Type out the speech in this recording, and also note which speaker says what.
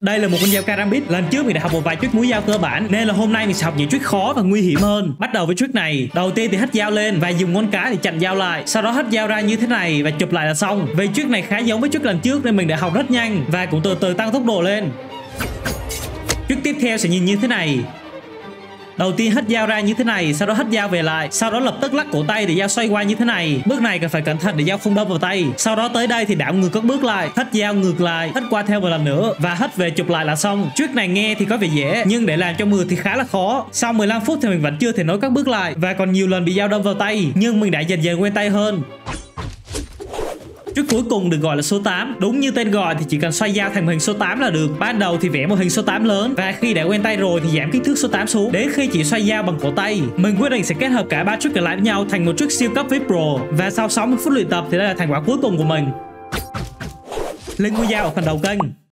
Speaker 1: Đây là một con dao karambit. Lần trước mình đã học một vài trick múa dao cơ bản, nên là hôm nay mình sẽ học những trick khó và nguy hiểm hơn. Bắt đầu với trick này. Đầu tiên thì hất dao lên và dùng ngón cái để chặn dao lại, sau đó hất dao ra như thế này và chụp lại là xong. Vì trick này khá giống với trick lần trước nên mình đã học rất nhanh và cũng từ từ tăng tốc độ lên. Trick tiếp theo sẽ nhìn như thế này. Đầu tiên hất dao ra như thế này, sau đó hất dao về lại, sau đó lập tức lắc cổ tay để dao xoay qua như thế này. Bước này cần phải cẩn thận để dao không đâm vào tay. Sau đó tới đây thì đảo ngược các bước lại, hất dao ngược lại, hất qua theo một lần nữa và hất về chụp lại là xong. Trick này nghe thì có vẻ dễ nhưng để làm cho mượt thì khá là khó. Sau 15 phút thì mình vẫn chưa thể nối các bước lại và còn nhiều lần bị dao đâm vào tay, nhưng mình đã dần dần quen tay hơn. Trick cuối cùng được gọi là số 8. Đúng như tên gọi thì chỉ cần xoay dao thành một hình số 8 là được. Ban đầu thì vẽ một hình số 8 lớn và khi đã quen tay rồi thì giảm kích thước số 8 xuống đến khi chỉ xoay dao bằng cổ tay. Mình quyết định sẽ kết hợp cả 3 trick còn lại với nhau thành một trick siêu cấp VIP Pro, và sau 60 phút luyện tập thì đây là thành quả cuối cùng của mình. Link video ở phần đầu kênh.